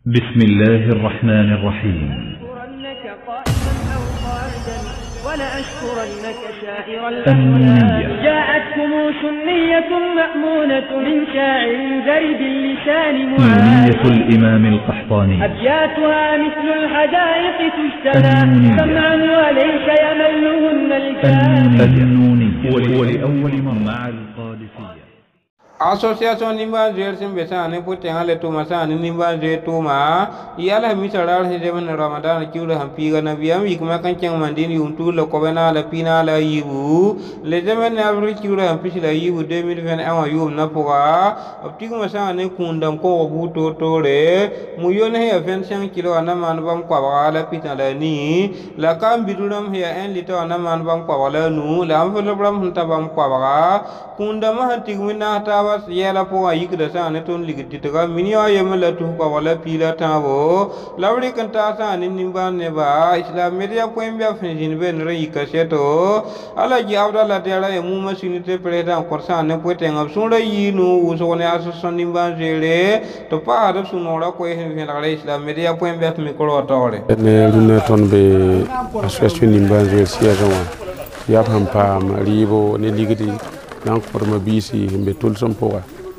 بسم الله الرحمن الرحيم. لأشكرنك قائما أو قاعدا ولأشكرنك شاعر النية. جاءتكم سنية مأمونة من شاعر ذرب اللسان نية الإمام القحطاني. أبياتها مثل الحدائق تجتنى سمعا وليس يملهن الكافر. النونية ولأول مرة مع القادسية. Association nimba jersim besane putte ngale to masane nimba je to ma yala misaral hejemen Ramadan kiula hampiga na biam ikma kan chang mandini untu la kobena la pina la yibu le jemen avril kiula hampisi la yibu 2021 yum na poga optigu masane kundam ko buto tore muyone he 25 kilo na man bam kwa la pina la ni la kam biduram he 1 liter na man bam kwa la nu la envelope hunta bam kwa kundam hantigu na ta yela po ayik da sa ne ton ligiti taga miniya yemala tu ko wala pila tabo lawri kan ta sa ni nimba ne ba islam media ko mbia fin be ne yi ka seto ala ji awdala tera e mu masinite president ko sa ne pote ngab sunda yi no uso ne aso son nimba jele to pa da sunora ko he la islam media ko mbia mi ko tore ne runa ton be association nimba jele sia jawa ya pampa maribo ne ligiti nan forma bisi himbe tulson poga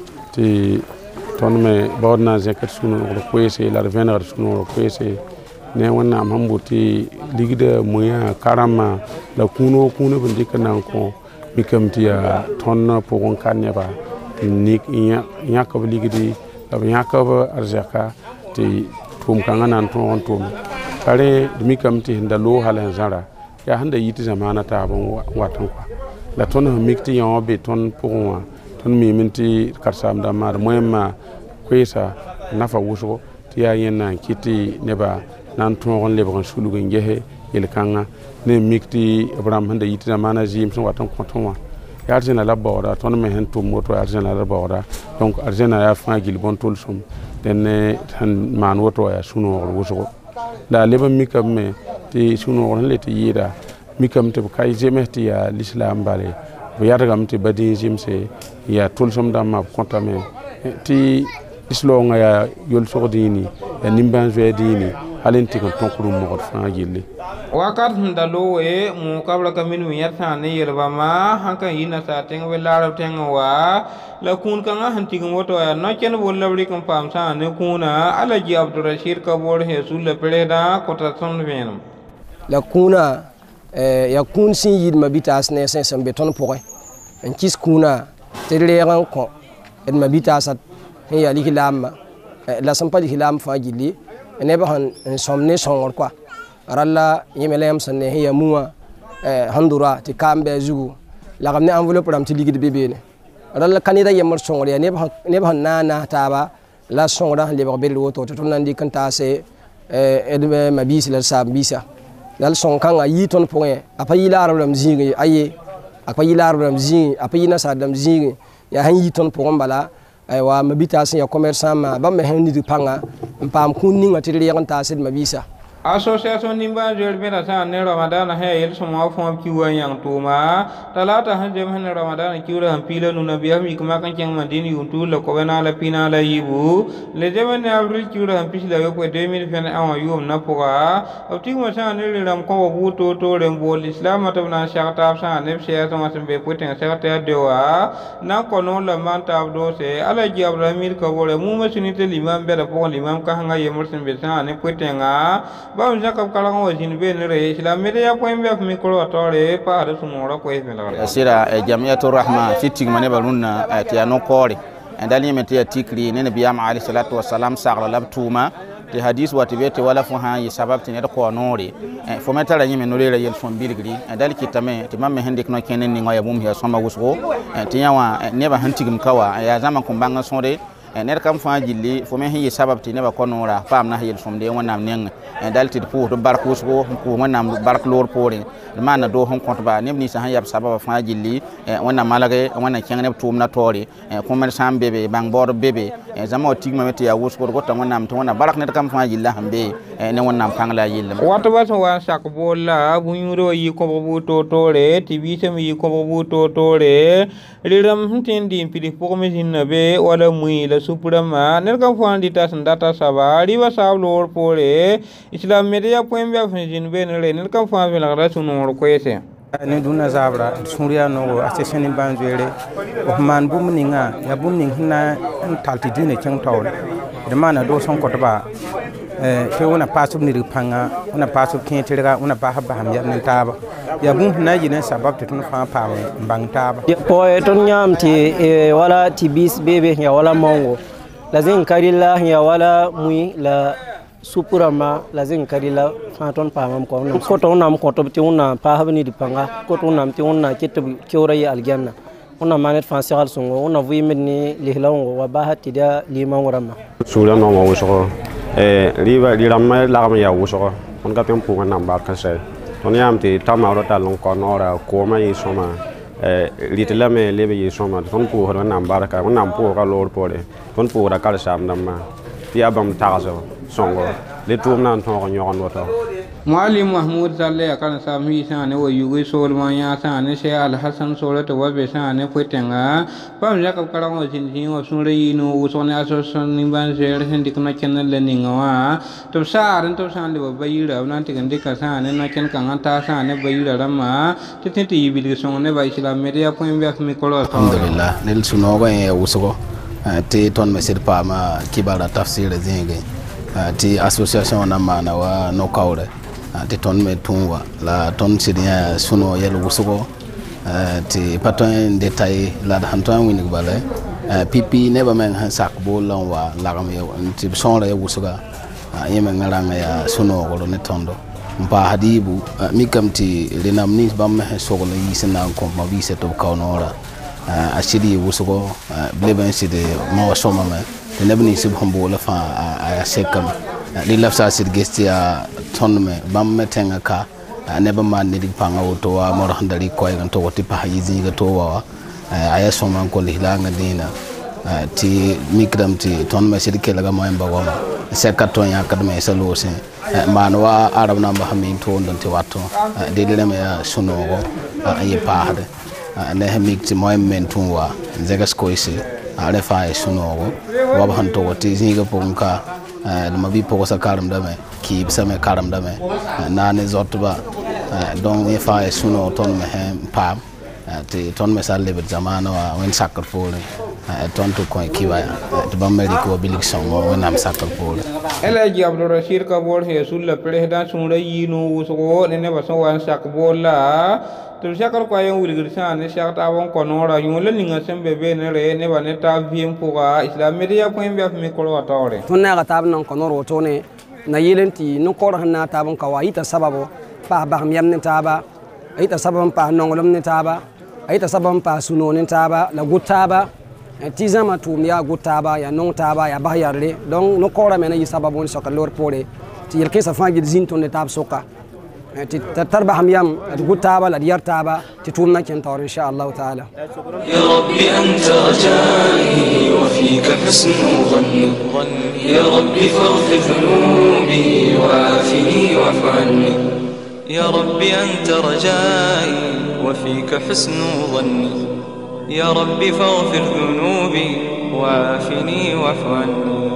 ti ton me bawna zakat sunu ko kwese la venar sunu ko kwese ne wonna mambuti ligida moya karama la kuno bindika nan ko mikamti ya ton pogon kanne ba ni nya ko ligidi la nya ko arzaka ti tum kanga nan ton kare mikamti ndalo halan zara ya handa yiti zamana ta bon watan kwa la ton mikti yon be ton pour moi ton mi minti karsam da mar moyema kwesa nafa wuso ti ya yena kiti neba nan ton le bon sulugo ngehe yel kanga ne mikti abraham handa yiti zamana jim so watan ko ton wa ya arjena la bawda ton me hen to moto arjena la bawda donc arjena ya fa gil bon tol sum den tan man woto ya suno wuso da leba mikam me ti suno le ti yida mikam te kay jemeti ya l'islam bale bu yargam te badi jimse ya tulsum dam ma kontame ti islo nga ya yol sordini ya nimban dini halenti ko tonkuru mo fa gilli wakat ndalo e mu kabla kamin wi yarta ne yerba ma hanka yina sa tenga we larab tenga wa la kun kanga hanti ko moto ya no ken bol labri kam pam sa ne kuna alaji abdurrashid kabor he sulle peleda kota son venum la kuna ya kun sin yid mabitas ne sen beton pokoy en kis kuna teleran ko en mabitas he ya likilam la sampa likilam fa gili ne ba han somne songor kwa aralla yemelem sanne he ya muwa handura ti kambe zugu la gamne enveloppe ram ti ligid bebe ne aralla kanida yemar songor ya ne ba na taba la songora le ba bel woto to nan di kanta se edme mabis la sambisa dal son kanga yi ton point apayi laram zingi aye apayi laram zingi apayi na sadam zingi ya han yi ton point bala ay wa mabita sin ya commerçant ma ba me hen ni panga pam kunni ngati le yan ta sid mabisa association nimba jelbena sa ne Ramadan he yel so ma fon ki wa yang tuma talata han jem han Ramadan ki ura han pila nu nabiya mi kuma kan ken mandini untu la ko bena la pina la yibu le jem ne avril ki ura han pisla yo ko 2021 yum na poga opti ma sa ne le ram ko bu to rembo l'islam ta na shaqta sa ne se sa ma sembe poten sa ta dewa na ko no la man ta do se ala ji abramir ko bole mu ma sunite limam be da po limam ka hanga yemur sembe sa ne poten ga ba jakab kala ngo jin be ne re islam media ko embe mi ko tore pa da sumora ko e la sira jamiatur rahma fiting mane balunna ti ano kore andali meti tikri ne nabiyam ali salatu wassalam sagla labtuma ti hadis wati bete wala fu ha yi sabab ti ne ko nori fo metala nyime no re yel fon bilgri andali kitame ti mamme hendik no kenen ni ngoya mum ya soma wusgo ti yawa ne ba hantigum kawa ya zaman ko banga sonre ner kam fa jilli fo men hi sabab ti ne ba konora pam na yel somde wonam nen dalti pour do barku so ko wonam bark lor pore man do hon compte ba ne ni sa han yab sabab fa jilli wonam malage wonam kengene tum na tori ko men sam bebe bang bor bebe zama tigma meti ya wusko ko tam wonam to wonam barak ne kam fa jilla hambe ne wonam pangla yilla wato ba so wa sak bolla bu nyuro yi ko bu to tore tv sem yi ko bu to tore riram tin din pidi ko me jinnabe wala muy la suprema ne kan fo andi ta sandata sabari wa sablo pore islam media point be afin be ne ne kan fo be la rasul ko yese ne duna zabra suriya no association ni banjere man bum ninga ya bum ning na talti dine chang taw de mana do son ko ba ke una pasub ni rupanga una pasub kin tirga una ba ha ham ya ne taba ya bum na yine sabab tun fa pa bang taba po eton nyam ti wala tibis bebe ya wala mongo lazin karilla ya wala mui la supurama lazin karila faton pamam ko to nam ko to ti una pa habni di panga ko to nam ti una kitab kiora ya aljanna una manet fansal sungo una vui minni lihlongo wa bahati da limangorama sura no mo so riba diramma lagam ya wuso on ka tem punga namba ka sai on yam ti tamaro ta lon ko nora ko ma yi soma litela me lebe yi soma ton pu ho namba ka on nam pu ka lor pore ton pu ra ka sam namma ti abam tagazo songo le tum nan ton ko nyon woto Muallim Mahmud Salle akan sami sane wo yugo solma ya sane se Al Hasan sole to wa be sane putenga pam jakap karang o sin o sunre yino usone asosan nimban ser hendik na channel le ningawa to saaren to sande bo bayira nan tigande ka sane na ken kan ta sane bayira rama tete yibil sonne ba islam media point be mi kolo alhamdulillah nel sunogo e usugo te ton mesir pa ma kibara tafsir zinge ti association na mana wa no kawre ti ton me tunwa la ton sidia suno yel wusugo ti paton detail la hanton wini bale pipi neba men han sak bolon wa lagam yo ti sonre wusuga yeme ngaranga ya suno ko ne tondo mpa hadibu mikam ti lenam ni bam me sogolo yisna ko ma wise to kawnora ashidi wusugo bleben sidi ma wasoma me nebni subhambo la fa a sekam li lafsa sid gestia tonme bam metenga ka neba man ni panga to wa mor handari ko gan to ti pa yizi ga to wa aya soma ko lihanga dina ti mikram ti tonme sid ke laga ma emba wa sekaton ya kadme salose manwa arab namba hamin to ndon ti watto de de me suno go ayi pa hade ne hamik ti moyen tunwa zegas koisi ale fa suno go wa hanto ti zinga ponka ma bi poko sa karam dame ki bisame karam dame na ne zotba donc e fa suno ton me pam ti ton me salle be zamano wen sakar pole ton to ko kiwa to bameli ko bilik songo wen am sakar pole ela ji abdul rashid ka bol he sulla pele da sunra yinu so ne ba so wan sak bola to sakar ko ayen wulgir san ne sakta won ko nora yule ninga sembe be ne re ne ba ne ta vim puga islam media point be mi ko watore tunna ga tab non ko noro to ne na yelenti no ko na tabon ka waita sababu pa ba yam ne taba aita sababan pa nongolom ne taba aita sababan pa suno ne taba la gutaba tizama tum ya gutaba ya non taba ya ba yarle donc no ko ra mena yi sababu so ka lor pore ti yelke sa fa gid to ne tab soka ti tarba yam gutaba la diyar taba ti tumna ken tor insha Allah taala ya rabbi anta rajai wa fika husnu dhanni ya rabbi faghfir dhunubi wa afini wa'fu anni ya rabbi anta rajai wa fika husnu dhanni ya rabbi faghfir dhunubi wa afini wa'fu anni